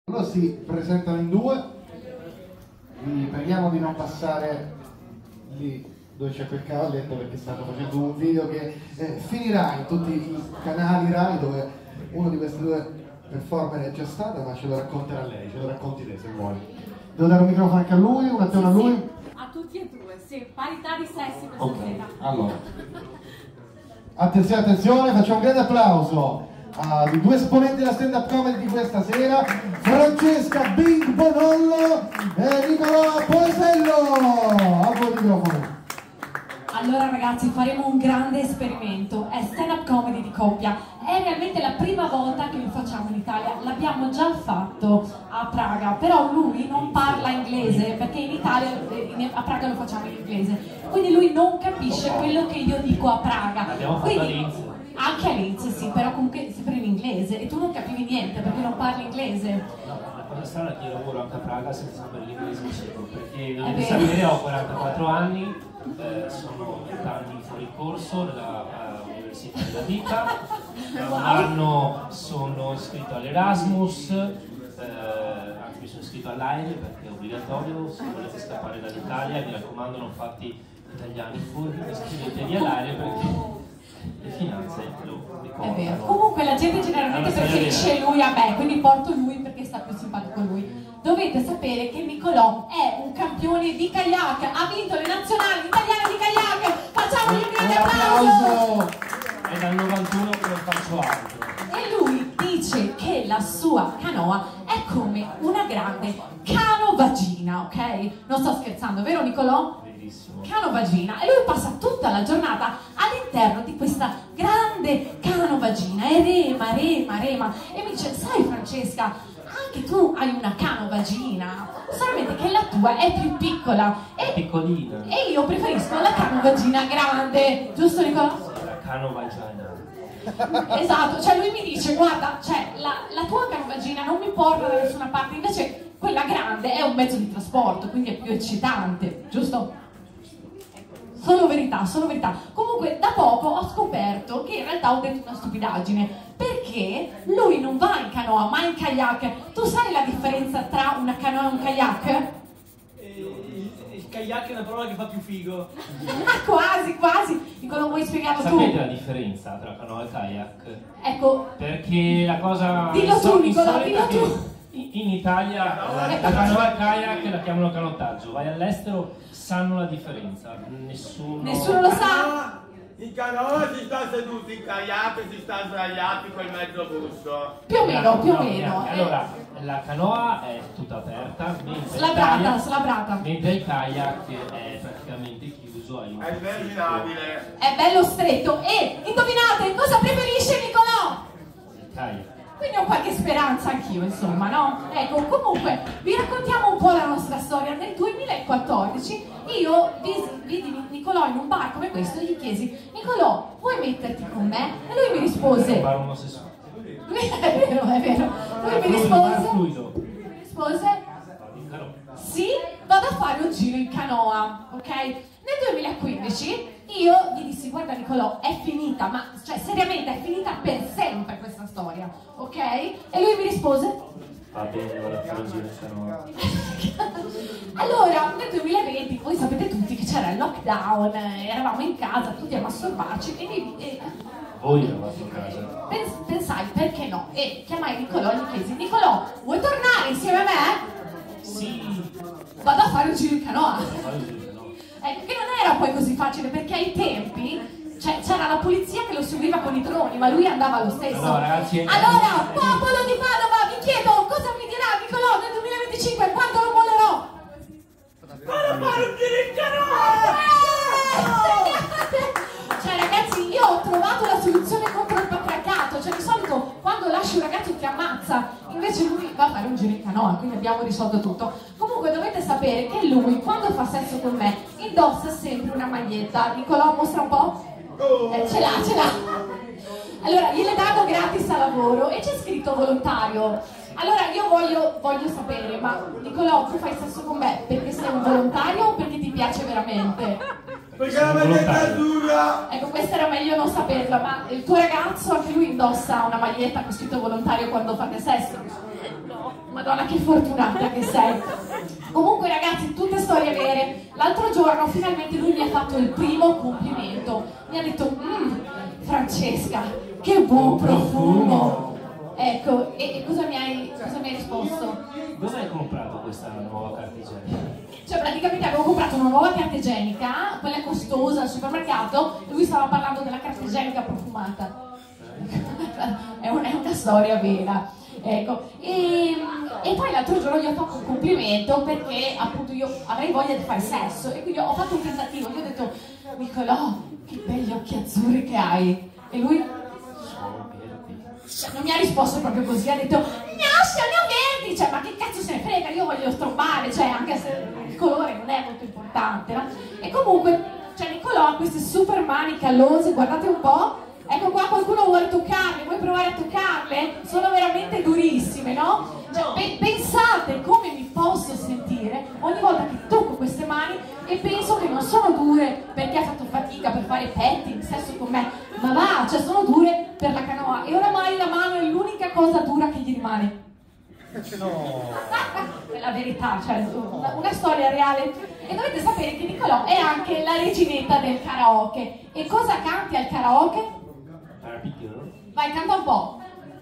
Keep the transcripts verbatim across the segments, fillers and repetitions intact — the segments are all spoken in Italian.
Loro si presentano in due, vi preghiamo di non passare lì dove c'è quel cavalletto perché stanno facendo un video che eh, finirà in tutti i canali Rai dove uno di questi due performer è già stato, ma ce lo racconterà lei, ce lo racconti lei se vuoi. Devo dare un microfono anche a lui, una a sì, lui? Sì, a tutti e due, sì, parità di sessi questa Ok, sera. allora. Attenzione, attenzione, facciamo un grande applauso ai due esponenti della stand-up comedy di questa sera, Francesca Big Bonollo e Nicolò Poesello. A voi il microfono. Allora ragazzi, faremo un grande esperimento, è stand-up comedy di coppia, è realmente la prima volta che lo facciamo in Italia, l'abbiamo già fatto a Praga, però lui non parla inglese, perché in Italia, a Praga lo facciamo in inglese, quindi lui non capisce quello che io dico a Praga. L'abbiamo fatto quindi, all'inizio. Anche all'inizio sì, però comunque sempre in inglese, e tu non capivi niente perché non parli inglese. No, la cosa strana è che io lavoro anche a Praga senza sapere l'inglese in cieco, perché dovete vero. sapere ho quarantaquattro anni, eh, sono venti anni fuori corso nella uh, Università della Vita, da un anno sono iscritto all'Erasmus, eh, anche mi sono iscritto all'Aire perché è obbligatorio, se volete scappare dall'Italia, mi raccomando non fate italiani furbi, iscrivetevi all'Aire perché le finanze lo ricordano. È vero. Comunque la gente generalmente preferisce lui a me, quindi porto lui perché sta più simpatico lui. Dovete sapere che Nicolò è un campione di kayak, ha vinto le nazionali italiane di kayak. Facciamogli un grande applauso! È dal novantuno che non faccio altro. E lui dice che la sua canoa è come una grande canovagina, ok? Non sto scherzando, vero Nicolò? Canovagina, e lui passa tutta la giornata all'interno di questa grande canovagina e rema, rema, rema e mi dice: sai Francesca, anche tu hai una canovagina, solamente che la tua è più piccola e, piccolina e io preferisco la canovagina grande, giusto Nicola? La canovagina. Esatto, cioè lui mi dice: guarda, cioè la, la tua canovagina non mi porta da nessuna parte, invece quella grande è un mezzo di trasporto, quindi è più eccitante, giusto? Solo verità, solo verità. Comunque da poco ho scoperto che in realtà ho detto una stupidaggine, perché lui non va in canoa ma in kayak. Tu sai la differenza tra una canoa e un kayak? Il, il kayak è una parola che fa più figo. Ah, quasi, quasi. Nicola, vuoi spiegarlo tu? Sapete la differenza tra canoa e kayak? Ecco. Perché la cosa... Dillo tu, Nicola, dillo che tu. In Italia la, la canoa e kayak la chiamano canottaggio, vai all'estero sanno la differenza, nessuno... Nessuno lo sa? In canoa si sta seduti, in kayak si sta sdraiati col mezzo busto. Più o meno, più o No, meno. allora, la canoa è tutta aperta, mentre Slabrata, il kayak, slabrata. mentre il kayak è praticamente chiuso. Hai un È immaginabile. È bello stretto. E indovinate cosa preferisce Nicolò? Il kayak. Quindi ho qualche speranza anch'io, insomma, no? Ecco, comunque, vi raccontiamo un po' la nostra storia. Nel duemilaquattordici io vidi Nicolò in un bar come questo e gli chiesi: Nicolò, vuoi metterti con me? E lui mi rispose... Un bar omosessuale. Lui, è vero, è vero. Lui mi rispose... Mi rispose... Sì, vado a fare un giro in canoa, ok? Nel duemilaquindici io gli dissi: guarda Nicolò, è finita, ma cioè seriamente è finita per sempre questa storia, ok? E lui mi rispose: va bene, vado a fare un giro in canoa. allora, nel duemilaventi, voi sapete tutti che c'era il lockdown, eh, eravamo in casa tutti a masturbarci e mi... E, Voi eravate a casa. pens pensai, perché no? E chiamai Nicolò e gli chiesi: Nicolò, vuoi tornare insieme a me? Sì. Vado a fare un giro in canoa. Vado a fare un giro in canoa. Ecco, che non era poi così facile, perché ai tempi cioè, c'era la polizia che lo seguiva con i droni, ma lui andava lo stesso. No, ragazzi, è... Allora, popolo di Padova, vi chiedo cosa mi dirà Nicolò nel duemilaventicinque quando lo mollerò? Vado a fare un giro in canoa! Cioè ragazzi, io ho trovato la soluzione contro il patriarcato, cioè di solito quando lasci un ragazzo ti ammazza, invece lui va a fare un giro in canoa, quindi abbiamo risolto tutto. Comunque dovete sapere che lui, quando fa sesso con me, indossa sempre una maglietta. Nicolò, mostra un po'. Eh, ce l'ha, ce l'ha. Allora, gliele danno gratis a lavoro e c'è scritto volontario. Allora, io voglio, voglio sapere, ma Nicolò, tu fai sesso con me perché sei un volontario o perché ti piace veramente? Perché la maglietta è dura! Ecco, questa era meglio non saperla, ma il tuo ragazzo, anche lui indossa una maglietta con scritto volontario quando fate sesso? No. Madonna che fortunata che sei. Comunque ragazzi, tutte storie vere. L'altro giorno finalmente lui mi ha fatto il primo complimento. Mi ha detto, mmm, Francesca, che buon profumo. Ecco, e, e cosa, mi hai, cosa mi hai risposto? Dove hai comprato questa nuova carta igienica? Cioè praticamente avevo comprato una nuova carta igienica, quella costosa al supermercato, e lui stava parlando della carta igienica profumata. È una, è una storia vera. Ecco, e, e poi l'altro giorno gli ho fatto un complimento perché appunto io avrei voglia di fare sesso e quindi ho fatto un tentativo, gli ho detto Nicolò, che belli occhi azzurri che hai, e lui Sono verdi. cioè, non mi ha risposto proprio così, ha detto no, sono verdi, cioè ma che cazzo se ne frega, io voglio strombare, cioè anche se il colore non è molto importante, no? E comunque, cioè Nicolò ha queste super mani callose, guardate un po'. Ecco qua, qualcuno vuole toccarle, vuoi provare a toccarle? Sono veramente durissime, no? Cioè, pe- pensate come mi posso sentire ogni volta che tocco queste mani e penso che non sono dure perché ha fatto fatica per fare petting, sesso con me, ma va, cioè sono dure per la canoa e oramai la mano è l'unica cosa dura che gli rimane. No. È la verità, cioè una, una storia reale. E dovete sapere che Nicolò è anche la reginetta del karaoke. E cosa canti al karaoke? Barbie girl. Vai, canta un po'.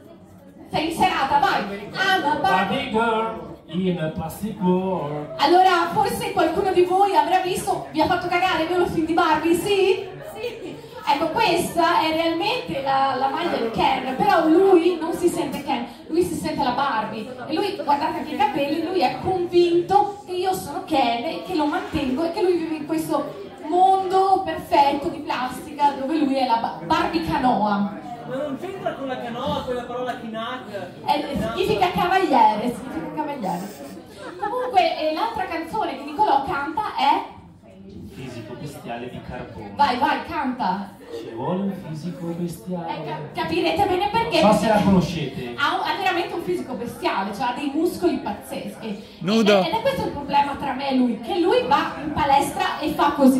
Sei in serata, vai. I'm a Barbie. Barbie girl in a plastic world. Allora, forse qualcuno di voi avrà visto, vi ha fatto cagare il vero film di Barbie, sì? Sì. Ecco, questa è realmente la, la maglia di Ken, però lui non si sente Ken, lui si sente la Barbie. E lui, guardate anche i capelli, lui è convinto che io sono Ken e che lo mantengo e che lui vive in questo mondo perfetto di plastica dove lui è la Barbie canoa. Ma non c'entra con la canoa, con la parola kinak? Eh, significa cavaliere, significa cavaliere. Comunque, eh, l'altra canzone che Nicolò canta è... Fisico bestiale di carbone. Vai, vai, canta. Ci vuole un fisico bestiale. Eh, ca- capirete bene perché. Non so se la conoscete. Ha, un- ha veramente un fisico bestiale, cioè ha dei muscoli pazzeschi. Nudo. Ed è, ed è questo il problema tra me e lui, che lui va in palestra e fa così.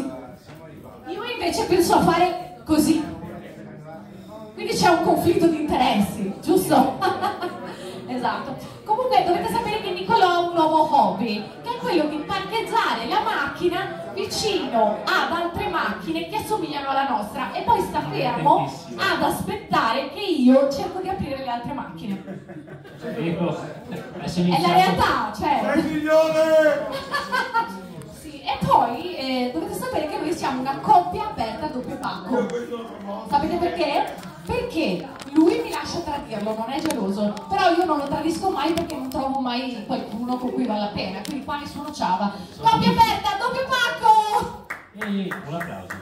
Io invece penso a fare così. Quindi c'è un conflitto di interessi, giusto? Esatto. Comunque dovete sapere che Nicolò ha un nuovo hobby, che è quello di parcheggiare la macchina vicino ad altre macchine che assomigliano alla nostra e poi sta fermo ad aspettare che io cerco di aprire le altre macchine. Ecco, adesso È iniziato. la realtà, cioè. Sei migliore! Sì, e poi eh, dovete sapere che noi siamo una coppia aperta a doppio pacco. Sapete perché? Perché lui mi lascia tradirlo, non è geloso, però io non lo tradisco mai perché non trovo mai qualcuno con cui vale la pena, quindi qua nessuno ciava. Coppia aperta, doppio pacco! Ehi, un applauso.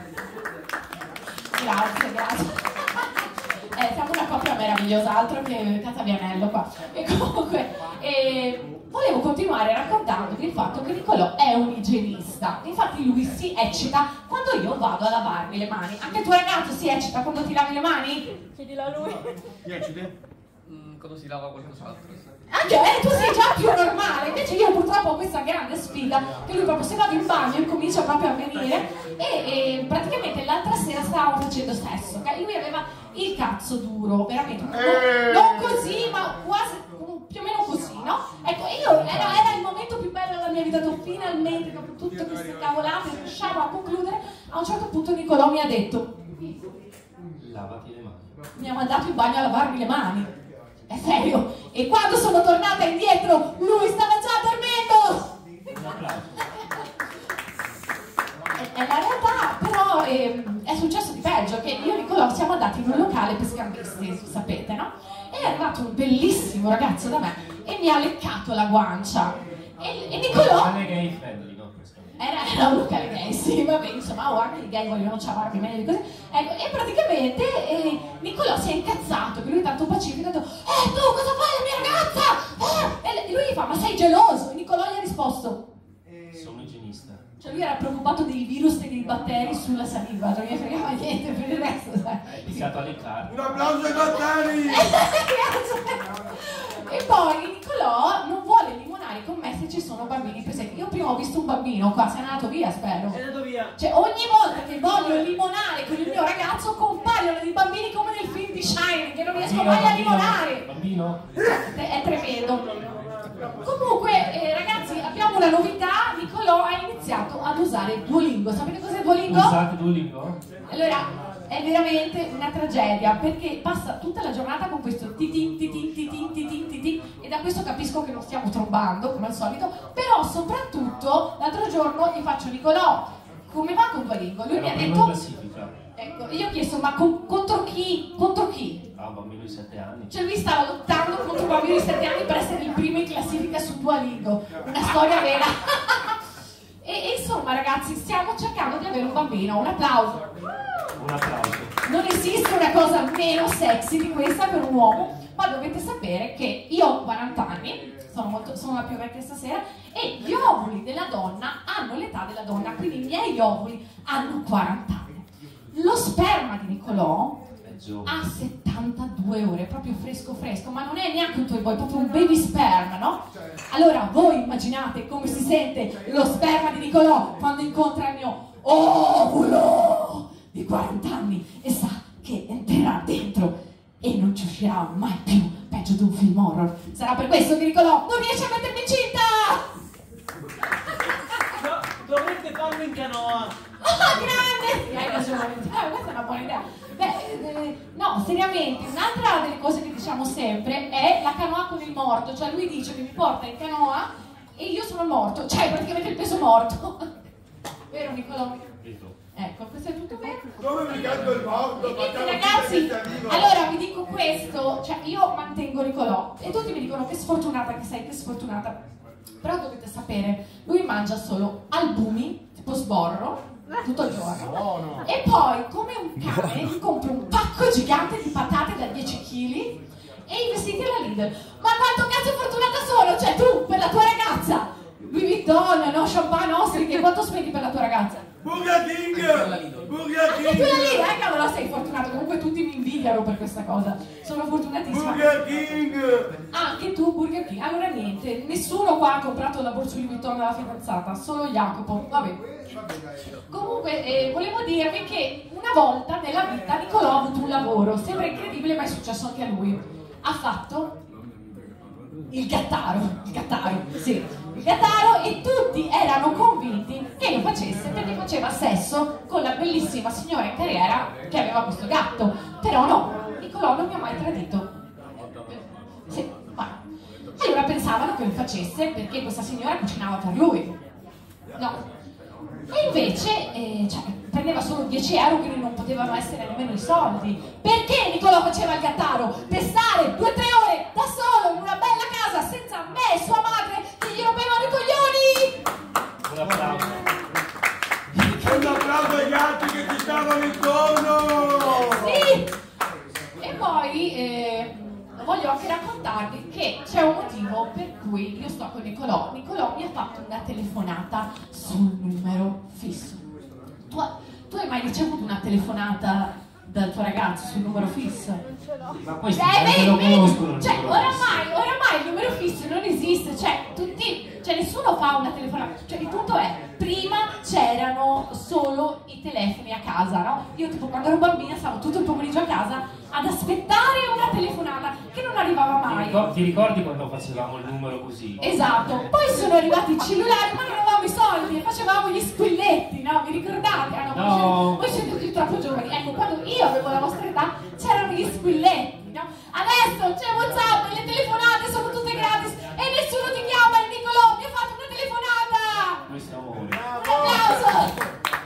Grazie, grazie. Eh, siamo una coppia meravigliosa, altro che Catavianello qua. E comunque, eh, volevo continuare raccontandovi il fatto che Nicolò è un igienista. Infatti lui si eccita quando io vado a lavarmi le mani. Anche il tuo ragazzo si eccita quando ti lavi le mani? Chiedila a lui. Chi è? Mm, quando si lava qualcos'altro. Anche eh, tu sei già più normale, invece io purtroppo ho questa grande sfida che lui proprio se vado in bagno incomincia proprio a venire e, e praticamente l'altra sera stavamo facendo sesso, ok? Lui aveva il cazzo duro, veramente, non, non così ma quasi più o meno così, no? Ecco, io era, era il momento più bello della mia vita, ho detto, finalmente dopo tutte queste cavolate riusciamo a concludere. A un certo punto Nicolò mi ha detto, Lavati le mani. mi ha mandato in bagno a lavarmi le mani. È serio? E quando sono tornata indietro, lui stava già dormendo! Un applauso. È, è la realtà, però ehm, è successo di peggio, che io e Nicolò siamo andati in un locale per scambisti, sapete, no? E è arrivato un bellissimo ragazzo da me e mi ha leccato la guancia. E, e Nicolò... Non è gay friendly, no? Questo. Era, era un locale gay, sì, vabbè, insomma, oh, anche i gay vogliono ciavarmi meglio di così. Ecco, e praticamente eh, Nicolò si è incazzato, che lui è tanto pacifico, ha detto, eh, tu cosa fai la mia ragazza? Eh? E lui gli fa, ma sei geloso? E Nicolò gli ha risposto, Sono igienista. cioè lui era preoccupato dei virus e dei batteri sulla saliva, non gli fregava niente per il resto, sai. Hai iniziato a leccare. Un applauso ai batteri! E poi Nicolò non vuole limonare con me se ci sono bambini presenti. Io prima ho visto un bambino qua, se n'è andato via, spero. È andato via. Cioè ogni volta che voglio limonare con il mio ragazzo compaiono dei bambini come nel film di Shining, che non riesco mai a limonare. Bambino? È, è tremendo. Altra novità, Nicolò ha iniziato ad usare Duolingo. Sapete cos'è Duolingo? Usate Duolingo? Allora, è veramente una tragedia, perché passa tutta la giornata con questo titin, titin, titin, titin, titin, e da questo capisco che non stiamo trombando, come al solito, però soprattutto l'altro giorno gli faccio: Nicolò, come va con Duolingo? Lui Era mi ha primo in detto... classifica. Ecco, io ho chiesto: ma con- contro chi? Contro chi? Ah, bambino di sette anni. Cioè lui stava lottando contro un bambino di sette anni per essere il primo in classifica su Duolingo. Una storia vera. e, e insomma ragazzi, stiamo cercando di avere un bambino. Un applauso. Un applauso. Non esiste una cosa meno sexy di questa per un uomo, ma dovete sapere che io ho quaranta anni, sono, molto, sono la più vecchia stasera, e gli ovuli della donna hanno l'età della donna, quindi i miei ovuli hanno quaranta anni. Lo sperma di Nicolò ha settantadue ore, proprio fresco fresco, ma non è neanche un toy boy, è proprio un baby sperm, no? Allora voi immaginate come si sente lo sperma di Nicolò quando incontra il mio ovulo di quaranta anni e sa che entrerà dentro e non ci uscirà mai più, peggio di un film horror. Sarà per questo che Nicolò non riesce a mettermi incinta! No, dovete farlo in canoa. Ah, grande! Hai ragione, ah, questa è una buona idea. Beh, eh, no, seriamente, un'altra delle cose che diciamo sempre è la canoa con il morto, cioè lui dice che mi porta in canoa e io sono il morto, cioè praticamente il peso morto. Vero Nicolò? Ecco, questo è tutto bene. Come mi canto il morto? Quindi ragazzi, allora vi dico questo, cioè io mantengo Nicolò e tutti mi dicono che sfortunata che sei, che sfortunata. Però dovete sapere, lui mangia solo albumi, tipo sborro, tutto il giorno. E poi, come un cane, gli compro un pacco gigante di patate da dieci chili e i vestiti alla Lidl. Ma quanto cazzo fortunata sono? Cioè tu, per la tua ragazza, Louis Vuitton, no, champagne, ostriche, quanto spendi per la tua ragazza? Burger King! Burger Anche tu la King! lì, eh cavolo, sei fortunato. Comunque tutti mi invidiano per questa cosa. Sono fortunatissima. Burger King! Anche tu, Burger King. Allora niente, nessuno qua ha comprato la borsa Louis Vuitton della fidanzata, solo Jacopo. Vabbè. Comunque, eh, volevo dirvi che una volta nella vita Nicolò ha avuto un lavoro. Sembra incredibile, ma è successo anche a lui. Ha fatto il gattaro. Il gattaro, sì. Il gattaro, e tutti erano convinti che lo facesse perché faceva sesso con la bellissima signora in carriera che aveva questo gatto. Però no, Nicolò non mi ha mai tradito. Sì, ma allora pensavano che lo facesse perché questa signora cucinava per lui. No. E invece eh, cioè, prendeva solo dieci euro, quindi non potevano essere nemmeno i soldi. Perché Nicolò faceva il gattaro? Per stare due o tre ore da solo in una bella casa senza me e sua madre che gli rompevano i coglioni. Un applauso. E un applauso agli altri che ti stavano intorno! Sì! E poi eh, voglio anche raccontarvi che c'è un motivo per cui io sto con Nicolò. Nicolò mi ha fatto una telefonata sul numero fisso. Tu, tu hai mai ricevuto una telefonata dal tuo ragazzo sul numero fisso? Ma questi Eh, neanche vedi, lo vedi? conoscono il Cioè, numero oramai, fisso. oramai il numero fisso non esiste, cioè, tutti, cioè nessuno fa una telefonata, cioè il punto è, prima c'erano solo i telefoni a casa, no? Io tipo quando ero bambina stavo tutto il pomeriggio a casa ad aspettare una telefonata che non arrivava Ti mai. ricor- Ti ricordi quando facevamo il numero così? Esatto, poi sono arrivati i cellulari, ma non avevamo i soldi e facevamo gli squilletti, no? Vi ricordate? Ah, no, No. Voi siete tutti troppo giovani. Ecco, quando io avevo la vostra età c'erano gli squilletti, no? Adesso c'è WhatsApp, le telefonate sono tutte gratis e nessuno ti chiama. Il Nicolò mi ha fatto una telefonata! Questo è amore. Un applauso!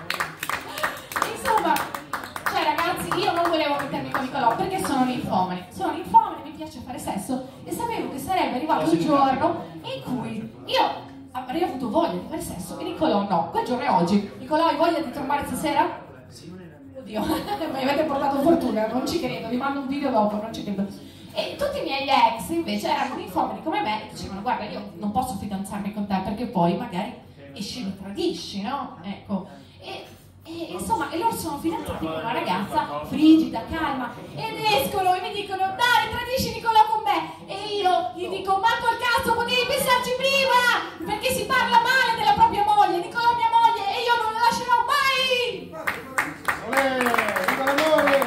Insomma, cioè ragazzi, io non volevo mettermi con Nicolò perché sono ninfomane. Sono ninfomane, mi piace fare sesso e sapevo che sarebbe arrivato un giorno in cui io avrei avuto voglia di fare sesso e Nicolò no. Quel giorno è oggi. Nicolò, hai voglia di trombare stasera? Oddio, mi avete portato fortuna, non ci credo, vi mando un video dopo, non ci credo. E tutti i miei ex invece erano ninfomani come me e dicevano: guarda, io non posso fidanzarmi con te perché poi magari esci e mi tradisci, no? Ecco. E, e insomma, e loro sono fidanzati con una ragazza frigida, calma, ed escono e mi dicono: dai, tradisci Nicolò con me. E io gli dico: ma col cazzo potevi pensarci prima, perché si parla male della propria moglie. Nicolò è mia moglie e io non la lascerò mai. Olè, viva l'amore!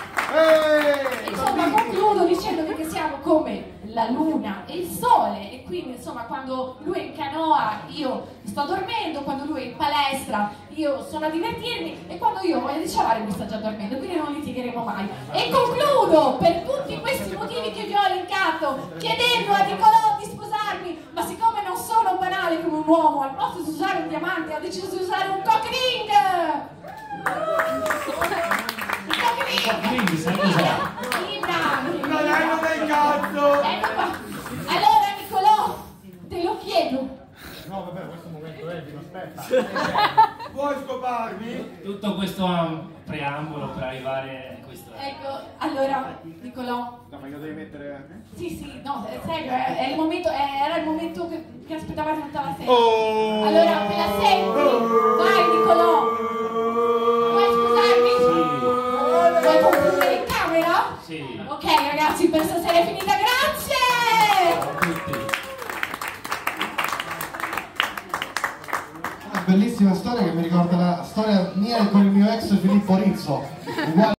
Eeeh! Insomma, concludo dicendovi che siamo come la luna e il sole e quindi quindi insomma quando lui è in canoa io sto dormendo, quando lui è in palestra io sono a divertirmi e quando io voglio di cialare lui sta già dormendo, quindi non litigheremo mai. E concludo per tutti questi motivi che vi ho elencato chiedendo a Nicolò di sposarmi, ma siccome non sono banale come un uomo, al posto di usare un diamante ho deciso di usare un cock ring. Il cock ring! Quindi sai cos'è? Libra! Non hai nome del cazzo! Ecco qua. Allora Nicolò, te lo chiedo. No, vabbè, questo momento è, aspetta. Vuoi scoparmi? Tutto questo è un preambolo per arrivare a questo. Ecco, allora Nicolò. No, ma io devi mettere... Sì, sì, no, è serio, è, è il momento, è- era il momento che, che aspettavate tutta la sera. Oh! Allora, te la senti? Vai Nicolò! Vuoi scusarmi? Vuoi concludere in camera? Sì. Ok ragazzi, per stasera è finita, grazie! Ciao a tutti. Una bellissima storia che mi ricorda la storia mia con il mio ex Filippo Rizzo. Uguale